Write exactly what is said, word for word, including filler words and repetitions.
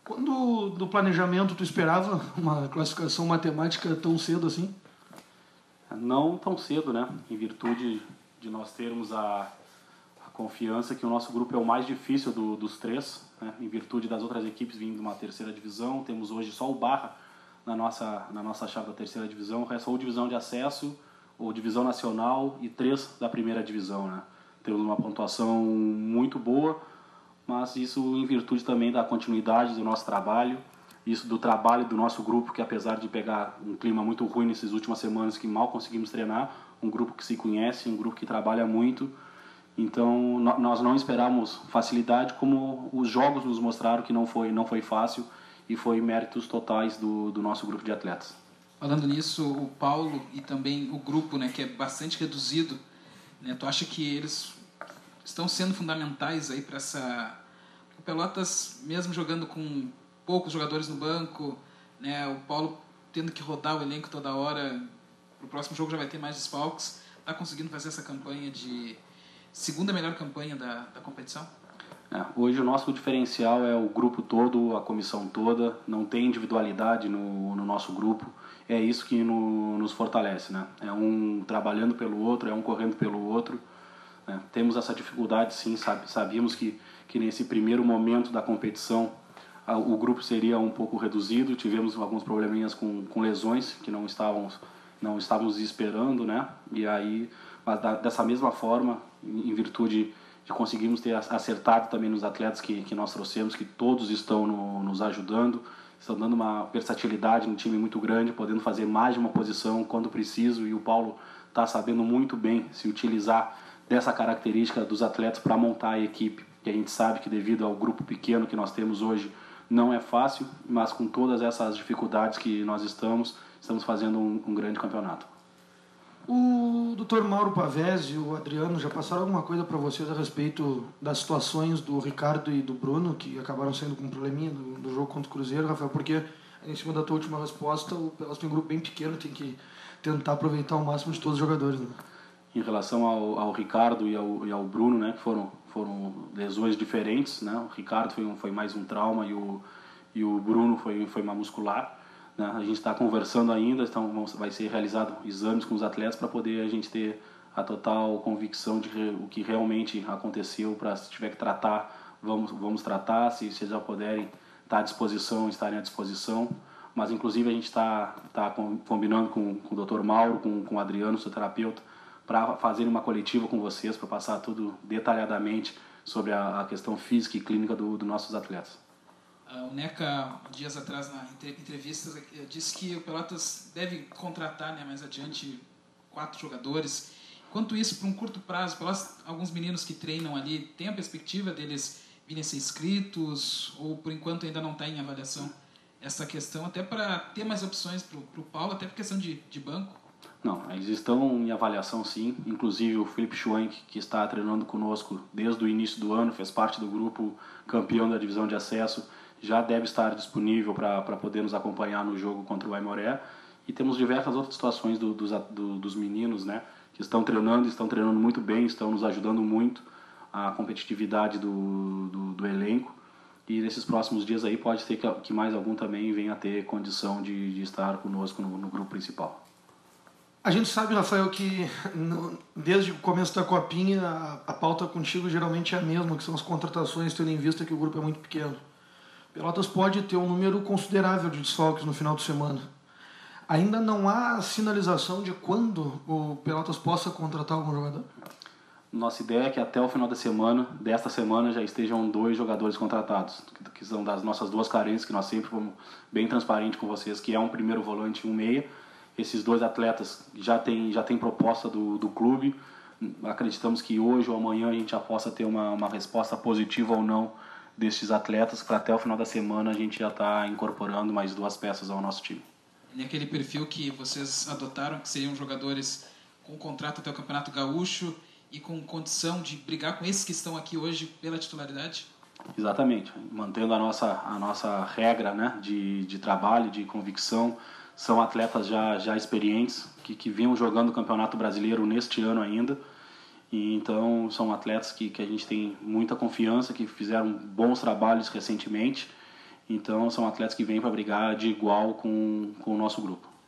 Quando do planejamento tu esperava uma classificação matemática tão cedo assim? Não tão cedo, né? Em virtude de nós termos a, a confiança que o nosso grupo é o mais difícil do, dos três, né? Em virtude das outras equipes vindo de uma terceira divisão, temos hoje só o Barra na nossa, na nossa chave da terceira divisão, o resto ou divisão de acesso, ou divisão nacional e três da primeira divisão, né? Temos uma pontuação muito boa, mas isso em virtude também da continuidade do nosso trabalho, isso do trabalho do nosso grupo, que apesar de pegar um clima muito ruim nessas últimas semanas, que mal conseguimos treinar, um grupo que se conhece, um grupo que trabalha muito, então nós não esperamos facilidade, como os jogos nos mostraram que não foi, não foi fácil e foi méritos totais do, do nosso grupo de atletas. Falando nisso, o Paulo e também o grupo, né, que é bastante reduzido, né, tu acha que eles estão sendo fundamentais aí para essa... O Pelotas, mesmo jogando com poucos jogadores no banco, né, o Paulo tendo que rodar o elenco toda hora, pro próximo jogo já vai ter mais desfalques, está conseguindo fazer essa campanha de segunda melhor campanha da, da competição? É, hoje o nosso diferencial é o grupo todo, a comissão toda, não tem individualidade no, no nosso grupo, é isso que no, nos fortalece, né? É um trabalhando pelo outro, é um correndo pelo outro, né? Temos essa dificuldade sim, sabe, sabíamos que, que nesse primeiro momento da competição a, o grupo seria um pouco reduzido, tivemos alguns probleminhas com, com lesões que não estávamos, não estávamos esperando, né? E aí, mas da, dessa mesma forma, em, em virtude de conseguirmos ter acertado também nos atletas que, que nós trouxemos, que todos estão no, nos ajudando, estão dando uma versatilidade no time muito grande, podendo fazer mais de uma posição quando preciso, e o Paulo está sabendo muito bem se utilizar dessa característica dos atletas para montar a equipe, que a gente sabe que devido ao grupo pequeno que nós temos hoje, não é fácil, mas com todas essas dificuldades que nós estamos, estamos fazendo um, um grande campeonato. O doutor Mauro Pavese e o Adriano já passaram alguma coisa para vocês a respeito das situações do Ricardo e do Bruno, que acabaram saindo com um probleminha do, do jogo contra o Cruzeiro, Rafael? Porque, em cima da tua última resposta, o Pelotas tem um grupo bem pequeno, tem que tentar aproveitar o máximo de todos os jogadores, né? Em relação ao, ao Ricardo e ao, e ao Bruno, né, que foram, foram lesões diferentes, né? O Ricardo foi, um, foi mais um trauma e o, e o Bruno foi, foi uma muscular. A gente está conversando ainda, então vai ser realizado exames com os atletas para poder a gente ter a total convicção de o que realmente aconteceu, para se tiver que tratar, vamos, vamos tratar, se vocês já puderem estar à disposição, estarem à disposição. Mas inclusive a gente está tá combinando com, com o doutor Mauro, com, com o Adriano, seu terapeuta, para fazer uma coletiva com vocês, para passar tudo detalhadamente sobre a, a questão física e clínica dos do nossos atletas. O Neca, dias atrás, na entrevista, disse que o Pelotas deve contratar, né, mais adiante quatro jogadores. Quanto isso, para um curto prazo, Pelotas, alguns meninos que treinam ali, tem a perspectiva deles virem a ser inscritos ou, por enquanto, ainda não está em avaliação essa questão, até para ter mais opções para o Paulo, até por questão de, de banco? Não, eles estão em avaliação sim, inclusive o Felipe Schwank, que está treinando conosco desde o início do ano, fez parte do grupo campeão da divisão de acesso, já deve estar disponível para poder nos acompanhar no jogo contra o Aimoré. E temos diversas outras situações do, dos, do, dos meninos, né, que estão treinando, estão treinando muito bem, estão nos ajudando muito a competitividade do, do, do elenco. E nesses próximos dias aí pode ser que, que mais algum também venha a ter condição de, de estar conosco no, no grupo principal. A gente sabe, Rafael, que no, desde o começo da Copinha a, a pauta contigo geralmente é a mesma, que são as contratações, tendo em vista que o grupo é muito pequeno. Pelotas pode ter um número considerável de desfalques no final de semana. Ainda não há sinalização de quando o Pelotas possa contratar algum jogador? Nossa ideia é que até o final da semana, desta semana, já estejam dois jogadores contratados, que são das nossas duas carências, que nós sempre fomos bem transparentes com vocês, que é um primeiro volante e um meia. Esses dois atletas já têm já tem proposta do, do clube. Acreditamos que hoje ou amanhã a gente já possa ter uma, uma resposta positiva ou não destes atletas, para até o final da semana a gente já está incorporando mais duas peças ao nosso time. E aquele perfil que vocês adotaram, que seriam jogadores com contrato até o Campeonato Gaúcho e com condição de brigar com esses que estão aqui hoje pela titularidade? Exatamente, mantendo a nossa, a nossa regra, né, de, de trabalho, de convicção. São atletas já, já experientes, que, que vinham jogando o Campeonato Brasileiro neste ano ainda. E então são atletas que, que a gente tem muita confiança, que fizeram bons trabalhos recentemente Então, são atletas que vêm para brigar de igual com, com o nosso grupo.